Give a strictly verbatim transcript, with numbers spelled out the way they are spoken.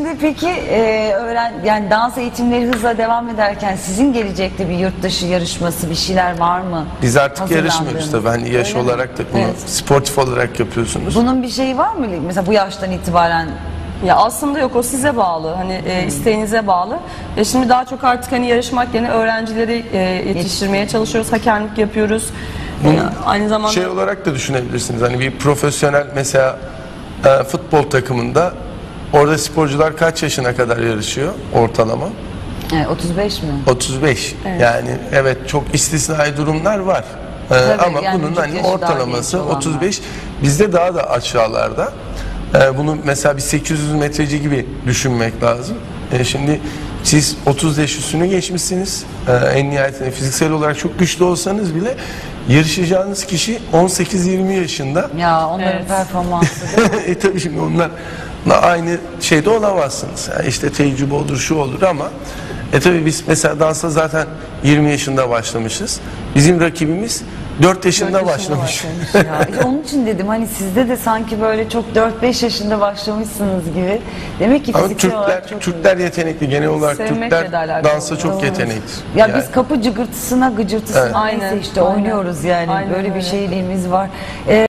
şimdi peki e, öğren yani dans eğitimleri hızla devam ederken sizin gelecekte bir yurt dışı yarışması bir şeyler var mı? Biz artık yarışmıyoruz tabii. Hani yaş Öyle olarak da bunu evet. sportif olarak yapıyorsunuz. Bunun bir şeyi var mı? Mesela bu yaştan itibaren Ya aslında yok, o size bağlı, hani e, isteğinize bağlı. E, şimdi daha çok artık hani yarışmak yerine öğrencileri e, yetiştirmeye çalışıyoruz, hakemlik yapıyoruz. E, aynı zamanda Şey olarak da düşünebilirsiniz. Hani bir profesyonel mesela e, futbol takımında orada sporcular kaç yaşına kadar yarışıyor ortalama? e, otuz beş mi? otuz beş. Evet. Yani evet çok istisnai durumlar var. E, Tabii, ama yani bunun vücut hani yaşı daha ortalaması genç olanlar. otuz beş. Bizde daha da aşağılarda. E, bunu mesela bir sekiz yüz metreci gibi düşünmek lazım. E, şimdi siz otuz yaş üstünü geçmişsiniz. E, en nihayetinde fiziksel olarak çok güçlü olsanız bile yarışacağınız kişi on sekiz yirmi yaşında. Ya onların Evet. performansı değil mi? e tabii şimdi onlarla aynı şeyde olamazsınız. Yani işte tecrübe olur, şu olur ama e tabii biz mesela dansa zaten yirmi yaşında başlamışız. Bizim rakibimiz dört yaşında, yaşında başlamış. başlamış. Ya, işte onun için dedim hani sizde de sanki böyle çok dört beş yaşında başlamışsınız gibi. Demek ki Ama fiziksel Türkler, olarak çok Türkler yetenekli. Genel olarak Sevmekle de Türkler alakalı. dansa çok Doğru. yetenekli. Ya Yani. biz kapı cıgırtısına gıcırtısına Evet. neyse Aynen, işte aynen. oynuyoruz yani. Aynen Böyle bir öyle. şeyliğimiz var. Ee,